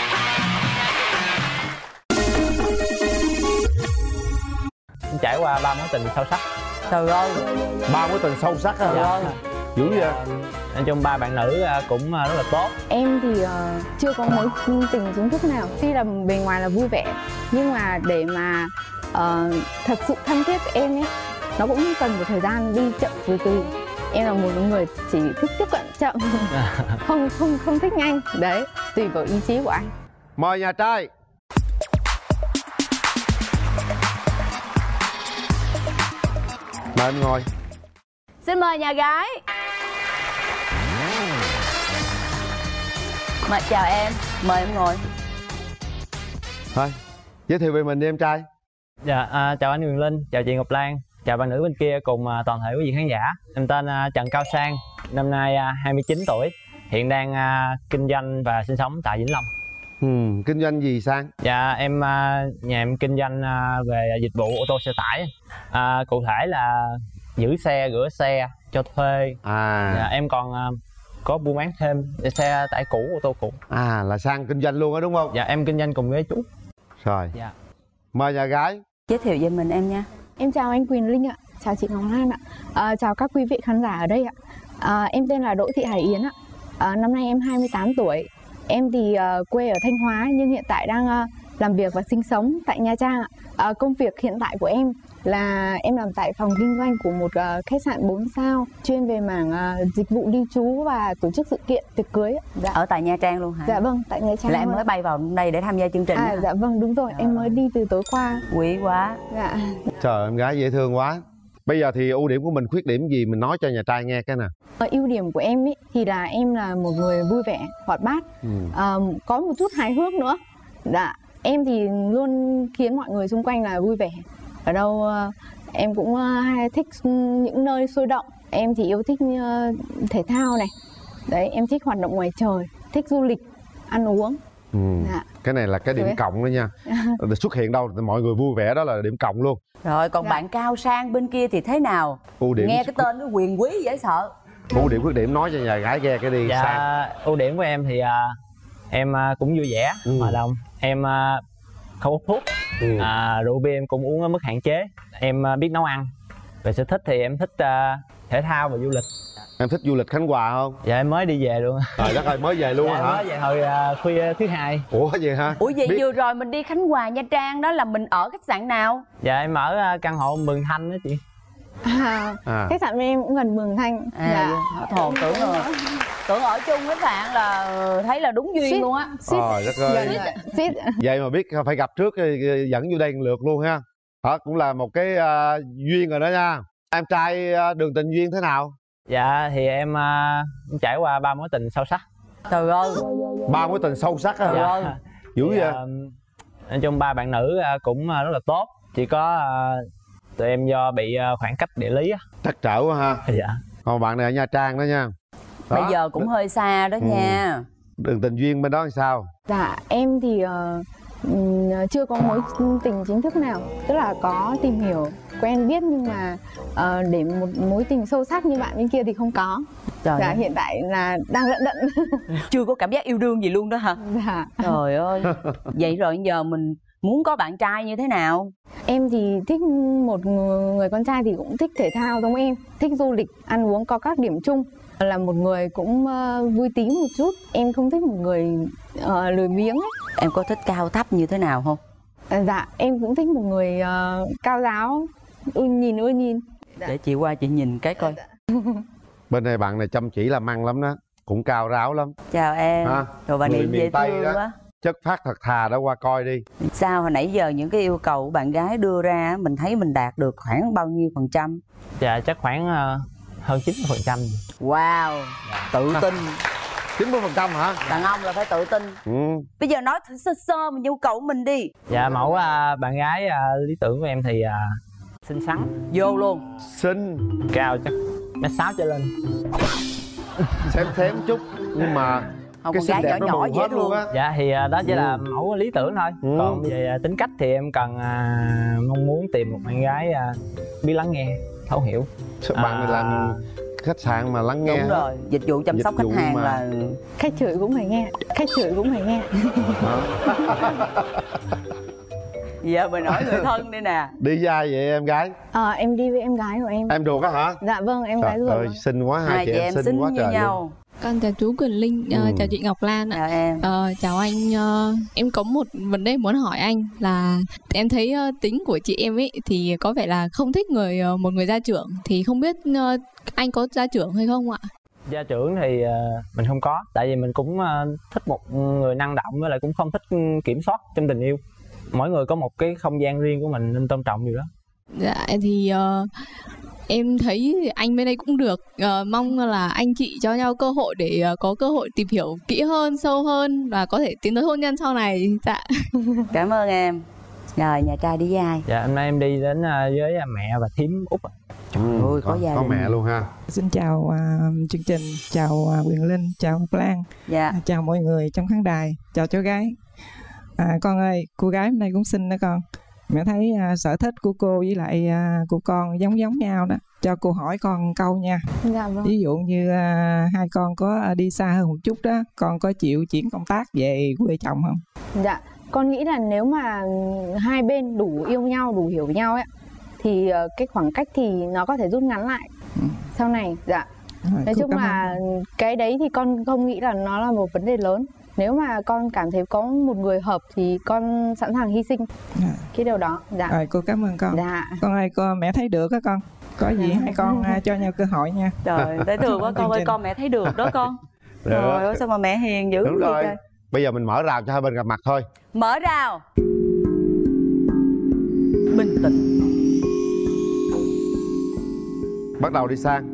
Trải qua ba mối tình sâu sắc. Trời ơi, ba mối tình sâu sắc á. Trời ơi, dữ vậy. Nói chung ba bạn nữ cũng rất là tốt. Em thì uh, chưa có mối tình chính thức nào. Tuy là bề ngoài là vui vẻ, nhưng mà để mà uh, thật sự thân thiết với em ấy, nó cũng cần một thời gian đi chậm từ từ. Em là một người chỉ thích tiếp cận chậm, không không không thích nhanh. Đấy, tùy vào ý chí của anh. Mời nhà trai. Mời em ngồi. Xin mời nhà gái. Mời, chào em, mời em ngồi. Thôi, giới thiệu về mình đi em trai. Dạ, à, chào anh Quyền Linh, chào chị Ngọc Lan, chào bạn nữ bên kia cùng à, toàn thể quý vị khán giả. Em tên à, Trần Cao Sang, năm nay à, hai mươi chín tuổi, hiện đang à, kinh doanh và sinh sống tại Vĩnh Long. Ừ, kinh doanh gì Sang? Dạ, em à, nhà em kinh doanh à, về dịch vụ ô tô xe tải. À, cụ thể là giữ xe, rửa xe, cho thuê. À. Dạ, em còn à, có buôn bán thêm xe tải cũ, ô tô cũ. À, là Sang kinh doanh luôn á đúng không? Dạ, em kinh doanh cùng với chú. Rồi. Dạ. Mời nhà gái. Giới thiệu về mình em nha. Em chào anh Quyền Linh ạ, chào chị Ngọc Lan ạ, à, chào các quý vị khán giả ở đây ạ. À, em tên là Đỗ Thị Hải Yến ạ. À, năm nay em hai mươi tám tuổi. Em thì uh, quê ở Thanh Hóa nhưng hiện tại đang uh, làm việc và sinh sống tại Nha Trang ạ. À, công việc hiện tại của em là em làm tại phòng kinh doanh của một uh, khách sạn bốn sao chuyên về mảng uh, dịch vụ lưu trú và tổ chức sự kiện tiệc cưới. Dạ. Ở tại Nha Trang luôn hả? Dạ vâng, tại Nha Trang. Là em mới bay vào đây để tham gia chương trình. À, dạ vâng, đúng rồi, em mới đi từ tối qua. Quý quá. Dạ. Trời, em gái dễ thương quá. Bây giờ thì ưu điểm của mình, khuyết điểm gì mình nói cho nhà trai nghe cái nè. Ờ, ưu điểm của em ý, thì là em là một người vui vẻ, hoạt bát, ừ. à, có một chút hài hước nữa. Dạ, em thì luôn khiến mọi người xung quanh là vui vẻ. Ở đâu uh, em cũng uh, hay thích những nơi sôi động. Em thì yêu thích uh, thể thao này. Đấy, em thích hoạt động ngoài trời, thích du lịch, ăn uống. Ừ. Dạ. Cái này là cái điểm Đấy. cộng đó nha. Xuất hiện đâu mọi người vui vẻ đó là điểm cộng luôn. Rồi còn dạ. bạn Cao Sang bên kia thì thế nào? Ưu điểm nghe cái tên nó quyền quý dễ sợ. Ưu điểm khuyết điểm nói cho nhà gái nghe cái đi. Dạ, Sang. Ưu điểm của em thì uh, em uh, cũng vui vẻ, ừ. hòa đồng. Em uh, không hút thuốc, ừ. uh, rượu bia em cũng uống ở mức hạn chế. Em uh, biết nấu ăn. Về sở thích thì em thích uh, thể thao và du lịch. Em thích du lịch Khánh Hòa không? Dạ em mới đi về luôn. Trời đất ơi, mới về luôn dạ, hả? Mới về hồi uh, khuya thứ hai. Ủa vậy hả? Ủa vậy biết... vừa rồi mình đi Khánh Hòa Nha Trang đó là mình ở khách sạn nào? Dạ em ở uh, căn hộ Mường Thanh đó chị. À, à. Khách sạn bên em cũng gần Mường Thanh. À, dạ. Thồn tưởng rồi. Tưởng ở chung khách sạn là thấy là đúng duyên Shit. luôn á. Trời đất ơi. Shit. Vậy mà biết phải gặp trước dẫn vô đây lượt luôn ha. Đó cũng là một cái uh, duyên rồi đó nha. Em trai uh, đường tình duyên thế nào? Dạ thì em uh, trải qua ba mối tình sâu sắc. Trời ơi. Ba mối tình sâu sắc á. Dạ. Dữ vậy. Uh, nói chung ba bạn nữ uh, cũng uh, rất là tốt. Chỉ có uh, tụi em do bị uh, khoảng cách địa lý á. Trắc trở quá ha. Dạ. Còn bạn này ở Nha Trang đó nha. Đó. Bây giờ cũng hơi xa đó ừ. nha. Đường tình duyên bên đó làm sao? Dạ em thì uh, chưa có mối tình chính thức nào. Tức là có tìm hiểu, quen biết nhưng mà uh, để một mối tình sâu sắc như bạn bên kia thì không có. Trời dạ, hiện tại là đang lận đận. Chưa có cảm giác yêu đương gì luôn đó hả? Dạ. Trời ơi. Vậy rồi giờ mình muốn có bạn trai như thế nào? Em thì thích một người con trai thì cũng thích thể thao giống em, thích du lịch, ăn uống có các điểm chung. Là một người cũng uh, vui tính một chút. Em không thích một người uh, lười biếng ấy. Em có thích cao thấp như thế nào không? À, dạ em cũng thích một người uh, cao ráo, ưa nhìn ưa nhìn. Dạ. Để chị qua chị nhìn cái coi. Bên này bạn này chăm chỉ làm ăn lắm đó, cũng cao ráo lắm. Chào em. Ha? Rồi bạn Người này miền dễ Tây thương đó. quá. Chất phát thật thà đó, qua coi đi. Sao hồi nãy giờ những cái yêu cầu của bạn gái đưa ra mình thấy mình đạt được khoảng bao nhiêu phần trăm? Dạ chắc khoảng uh, hơn chín mươi phần trăm. Wow, tự tin. chín mươi phần trăm hả? Đàn ông là phải tự tin. Ừ. Bây giờ nói thử sơ sơ một nhu cầu của mình đi. Dạ mẫu uh, bạn gái uh, lý tưởng của em thì uh, xinh xắn. Vô luôn. Xinh. Cao chắc mét sáu trở lên. Xém xém chút nhưng mà không, cái con xinh gái đẹp nhỏ nó nhỏ bù dễ hết luôn thương á. Dạ thì uh, đó chỉ là Ừ. mẫu lý tưởng thôi. Ừ. Còn về uh, tính cách thì em cần uh, mong muốn tìm một bạn gái uh, biết lắng nghe, thấu hiểu. Sao bạn này làm khách sạn mà lắng nghe? Đúng rồi, dịch vụ chăm Dịch sóc vụ khách hàng mà. là Khách chửi cũng phải nghe, khách chửi cũng phải nghe. giờ mình nói người thân đi nè. Đi với ai vậy em gái? Ờ, em đi với em gái của em. Em ruột á hả? Dạ vâng, em Trời gái ruột. ơi, xinh quá, hai, chị em xinh quá như trời nhau. luôn. Con chào chú Quyền Linh, Ừ. uh, chào chị Ngọc Lan ạ. Chào em. Ờ, chào anh, uh, em có một vấn đề muốn hỏi anh là em thấy uh, tính của chị em ấy thì có vẻ là không thích người uh, một người gia trưởng, thì không biết uh, anh có gia trưởng hay không ạ? Gia trưởng thì uh, mình không có, tại vì mình cũng uh, thích một người năng động, với lại cũng không thích kiểm soát trong tình yêu. Mỗi người có một cái không gian riêng của mình nên tôn trọng điều đó. Dạ thì uh, em thấy anh bên đây cũng được, uh, mong là anh chị cho nhau cơ hội để uh, có cơ hội tìm hiểu kỹ hơn, sâu hơn và có thể tiến tới hôn nhân sau này. Dạ. Cảm ơn em. Rồi nhà trai đi với ai? Dạ hôm nay em đi đến uh, với mẹ và thím Út. Trời ơi, có, gia có đình. mẹ luôn ha. Xin chào uh, chương trình, chào uh, Quyền Linh, chào Ngọc Lan, Dạ. à, chào mọi người trong khán đài, chào cháu gái. À, con ơi, cô gái hôm nay cũng xinh đó con. Mẹ thấy uh, sở thích của cô với lại uh, của con giống giống nhau đó. Cho cô hỏi con câu nha. Dạ vâng. Ví dụ như uh, hai con có uh, đi xa hơn một chút đó, con có chịu chuyển công tác về quê chồng không? Dạ, con nghĩ là nếu mà hai bên đủ yêu nhau, đủ hiểu nhau ấy, thì uh, cái khoảng cách thì nó có thể rút ngắn lại ừ. sau này. Dạ. Rồi, Nói cô chung cảm là ơn. cái đấy thì con không nghĩ là nó là một vấn đề lớn. Nếu mà con cảm thấy có một người hợp thì con sẵn sàng hy sinh à. cái điều đó. Dạ. Rồi cô cảm ơn con. Dạ. Con ơi, con mẹ thấy được á con. Có gì hai con uh, cho nhau cơ hội nha. Trời, thấy thương quá con ơi, con mẹ thấy được đó con. Trời ơi, sao mà mẹ hiền dữ Đúng vậy rồi. trời. Bây giờ mình mở rào cho hai bên gặp mặt thôi. Mở rào. Bình tĩnh. Bắt đầu đi sang.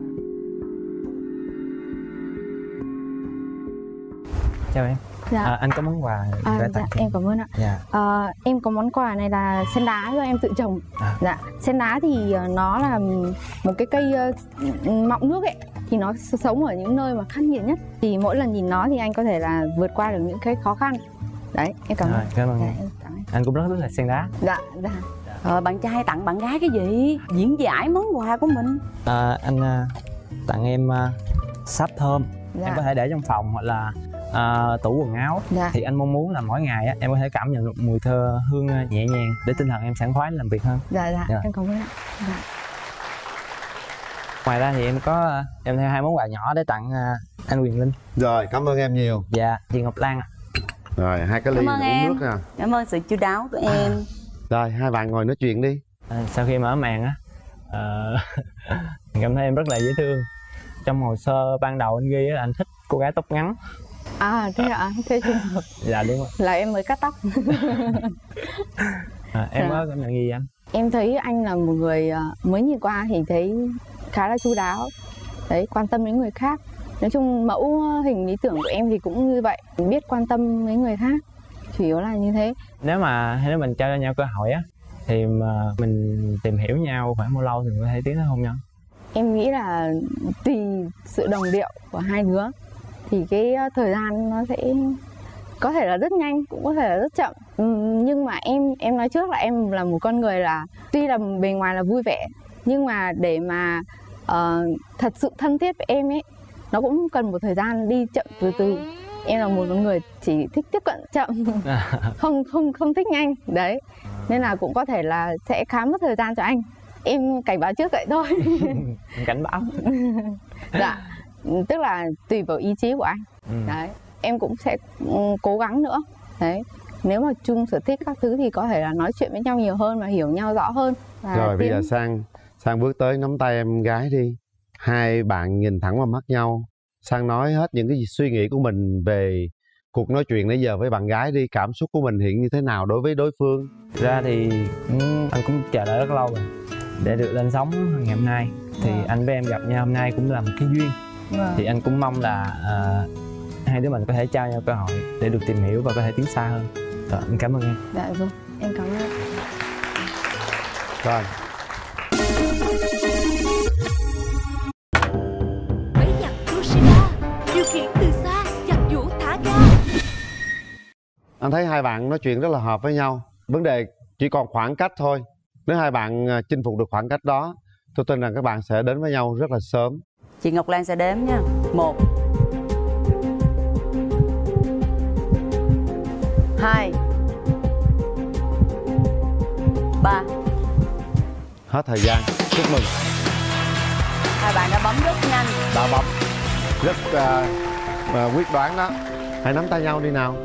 Chào em. Dạ. À, anh có món quà À, để dạ, tặng cho em cảm ơn ạ. Dạ. À, em có món quà này là sen đá do em tự trồng. À. Dạ, sen đá thì uh, nó là một cái cây uh, mọng nước ấy, thì nó sống ở những nơi mà khắc nghiệt nhất. Thì mỗi lần nhìn nó thì anh có thể là vượt qua được những cái khó khăn. Đấy, em cảm ơn. Rồi, cảm ơn Dạ, em. em cảm ơn. Anh cũng rất thích là sen đá. Dạ, dạ. Ờ, bạn trai tặng bạn gái cái gì? Diễn giải món quà của mình. À, anh uh, tặng em uh, sáp thơm. Dạ. Em có thể để trong phòng hoặc là uh, tủ quần áo. Dạ. Thì anh mong muốn là mỗi ngày á, em có thể cảm nhận được mùi thơ hương uh, nhẹ nhàng để tinh thần em sảng khoái làm việc hơn. Dạ, dạ, Dạ. em cảm ơn ạ. Dạ. Ngoài ra thì em có uh, em theo hai món quà nhỏ để tặng uh, anh Quyền Linh. Rồi, cảm ơn em nhiều. Dạ, chị Ngọc Lan ạ. Rồi, hai cái ly Cảm ơn uống em. nước nè. Cảm ơn sự chu đáo của em. Rồi, hai bạn ngồi nói chuyện đi. À, sau khi mở màn á, uh, cảm thấy em rất là dễ thương. Trong hồ sơ ban đầu anh ghi là anh thích cô gái tóc ngắn. À, thế ạ, thế trùng hợp Dạ đúng rồi. là em mới cắt tóc. À, em Dạ. có cảm nhận gì anh? Em thấy anh là một người uh, mới nhìn qua thì thấy khá là chu đáo. Đấy, quan tâm đến người khác. Nói chung mẫu hình lý tưởng của em thì cũng như vậy, biết quan tâm đến người khác, chủ yếu là như thế. Nếu mà nếu mình cho nhau cơ hội á, thì mà mình tìm hiểu nhau khoảng bao lâu thì mình có thể tiến tới hôn nhân? Em nghĩ là tùy sự đồng điệu của hai đứa thì cái thời gian nó sẽ có thể là rất nhanh, cũng có thể là rất chậm. Uhm, nhưng mà em em nói trước là em là một con người là tuy là bề ngoài là vui vẻ, nhưng mà để mà uh, thật sự thân thiết với em ấy, nó cũng cần một thời gian đi chậm từ từ. Em là một con người chỉ thích tiếp cận chậm, không không không thích nhanh đấy, nên là cũng có thể là sẽ khá mất thời gian cho anh. Em cảnh báo trước vậy thôi. Cảnh báo. Dạ, tức là tùy vào ý chí của anh. Ừ. Đấy, em cũng sẽ cố gắng nữa. Đấy, nếu mà chung sở thích các thứ thì có thể là nói chuyện với nhau nhiều hơn và hiểu nhau rõ hơn. Và Rồi bây tiến... giờ sang sang bước tới nắm tay em gái đi. Hai bạn nhìn thẳng vào mắt nhau, Sang nói hết những cái suy nghĩ của mình về cuộc nói chuyện nãy giờ với bạn gái đi. Cảm xúc của mình hiện như thế nào đối với đối phương? Ra thì cũng, anh cũng chờ đợi rất lâu rồi để được lên sóng ngày hôm nay. Thì Vâng. anh với em gặp nhau hôm nay cũng là một cái duyên. Vâng. Thì anh cũng mong là à, hai đứa mình có thể trao nhau cơ hội để được tìm hiểu và có thể tiến xa hơn. Rồi, anh cảm ơn em. Dạ vâng, em cảm ơn. Rồi. Bẫy giặc Yoshida, điều khiển từ xa, giặc vũ thả ga. Anh thấy hai bạn nói chuyện rất là hợp với nhau. Vấn đề chỉ còn khoảng cách thôi. Nếu hai bạn chinh phục được khoảng cách đó, tôi tin rằng các bạn sẽ đến với nhau rất là sớm. Chị Ngọc Lan sẽ đếm nha. Một, hai, ba. Hết thời gian. Chúc mừng. Hai bạn đã bấm rất nhanh. Đã bấm rất uh, uh, quyết đoán đó. Hãy nắm tay nhau đi nào.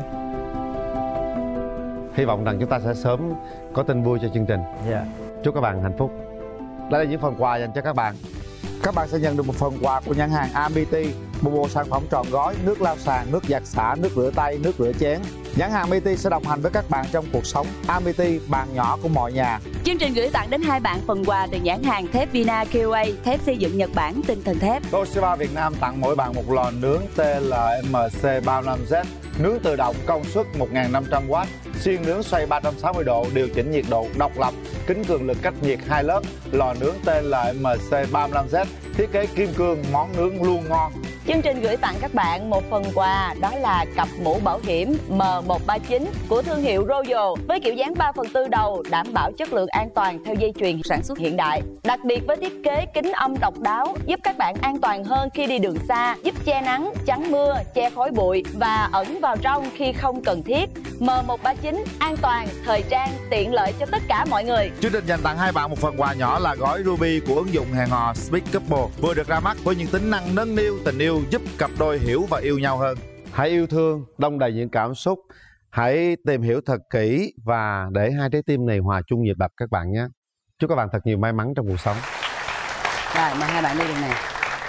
Hy vọng rằng chúng ta sẽ sớm có tin vui cho chương trình. Yeah. Chúc các bạn hạnh phúc. Đây là những phần quà dành cho các bạn. Các bạn sẽ nhận được một phần quà của nhãn hàng Amity, một bộ sản phẩm trọn gói nước lau sàn, nước giặt xả, nước rửa tay, nước rửa chén. Nhãn hàng Amity sẽ đồng hành với các bạn trong cuộc sống. Amity, bàn nhỏ của mọi nhà. Chương trình gửi tặng đến hai bạn phần quà từ nhãn hàng thép Vina Q A, thép xây dựng Nhật Bản, tinh thần thép. Toshiba Việt Nam tặng mỗi bạn một lò nướng T L M C ba mươi lăm Z, nướng tự động công suất một nghìn năm trăm oát, xiên nướng xoay ba trăm sáu mươi độ, điều chỉnh nhiệt độ độc lập, kính cường lực cách nhiệt hai lớp, lò nướng T L M C ba mươi lăm Z, thiết kế kim cương, món nướng luôn ngon. Chương trình gửi tặng các bạn một phần quà, đó là cặp mũ bảo hiểm M một ba chín của thương hiệu Royal với kiểu dáng ba phần tư đầu, đảm bảo chất lượng an toàn theo dây chuyền sản xuất hiện đại. Đặc biệt với thiết kế kính âm độc đáo, giúp các bạn an toàn hơn khi đi đường xa, giúp che nắng, chắn mưa, che khói bụi và ẩn vào trong khi không cần thiết. M một ba chín an toàn, thời trang, tiện lợi cho tất cả mọi người. Chương trình dành tặng hai bạn một phần quà nhỏ là gói Ruby của ứng dụng hẹn hò Speed Couple, vừa được ra mắt với những tính năng nâng niu tình yêu, giúp cặp đôi hiểu và yêu nhau hơn. Hãy yêu thương, đong đầy những cảm xúc. Hãy tìm hiểu thật kỹ và để hai trái tim này hòa chung nhịp đập các bạn nhé. Chúc các bạn thật nhiều may mắn trong cuộc sống. Rồi, mời hai bạn đi đường này.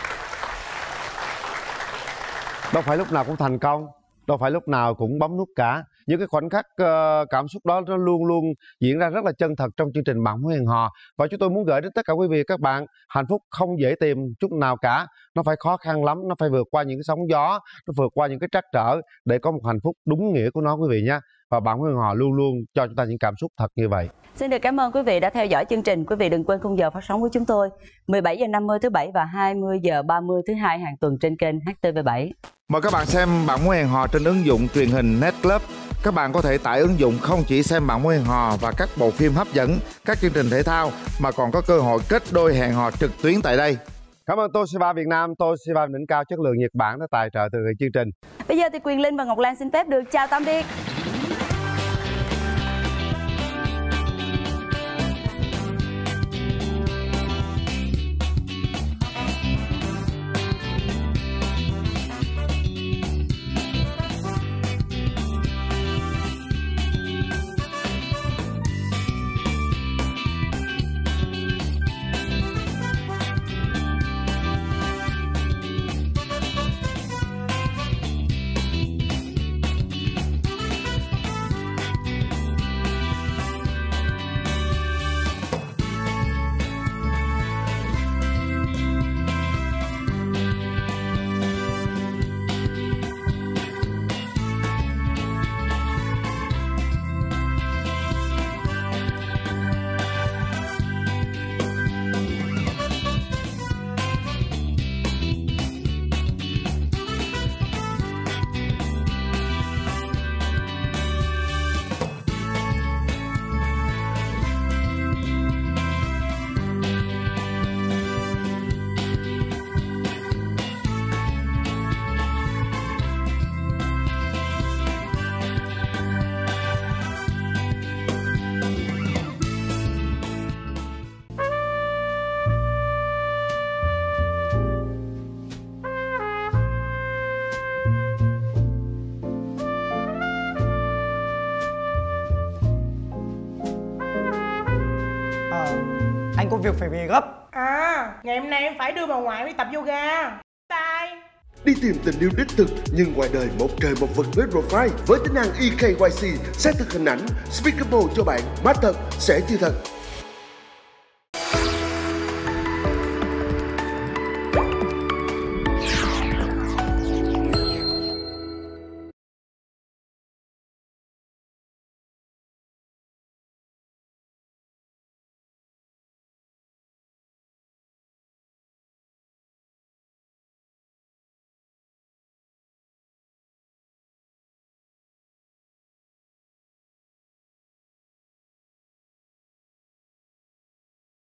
Đâu phải lúc nào cũng thành công, đâu phải lúc nào cũng bấm nút cả. Những cái khoảnh khắc uh, cảm xúc đó nó luôn luôn diễn ra rất là chân thật trong chương trình Bạn Muốn Hẹn Hò. Và chúng tôi muốn gửi đến tất cả quý vị các bạn, hạnh phúc không dễ tìm chút nào cả. Nó phải khó khăn lắm, nó phải vượt qua những cái sóng gió, nó vượt qua những cái trắc trở để có một hạnh phúc đúng nghĩa của nó quý vị nhé. Và Bạn Muốn Hẹn Hò luôn luôn cho chúng ta những cảm xúc thật như vậy. Xin được cảm ơn quý vị đã theo dõi chương trình. Quý vị đừng quên khung giờ phát sóng của chúng tôi mười bảy giờ năm mươi thứ bảy và hai mươi giờ ba mươi thứ hai hàng tuần trên kênh H T V bảy. Mời các bạn xem Bạn Muốn Hẹn Hò trên ứng dụng truyền hình Netclub. Các bạn có thể tải ứng dụng không chỉ xem Bạn Muốn Hẹn Hò và các bộ phim hấp dẫn, các chương trình thể thao mà còn có cơ hội kết đôi hẹn hò trực tuyến tại đây. Cảm ơn Toshiba Việt Nam, Toshiba đỉnh cao chất lượng Nhật Bản đã tài trợ từ chương trình. Bây giờ thì Quyền Linh và Ngọc Lan xin phép được chào tạm biệt. Anh có việc phải về gấp. À, ngày hôm nay em phải đưa bà ngoại đi tập yoga. Bye. Đi tìm tình yêu đích thực nhưng ngoài đời một trời một vực với Profile. Với tính năng e ca y xê xác thực hình ảnh, speakable cho bạn, mát thật sẽ chưa thật.